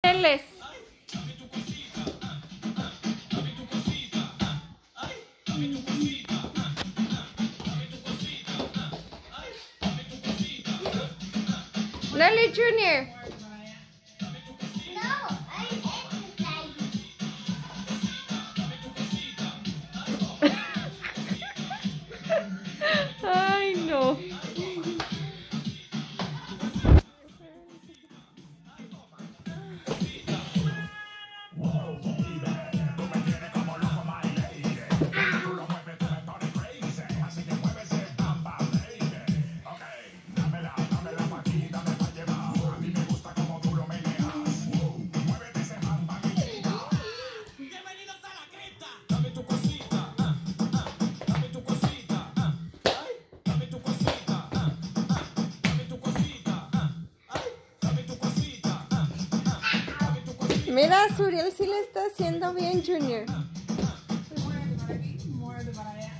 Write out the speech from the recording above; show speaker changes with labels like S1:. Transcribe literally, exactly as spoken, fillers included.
S1: Les. Nelly Junior
S2: No, I'm exercising.
S1: Ay, no. Mira, Suriel sí le está haciendo bien, Junior.
S2: More than what I eat, more than what I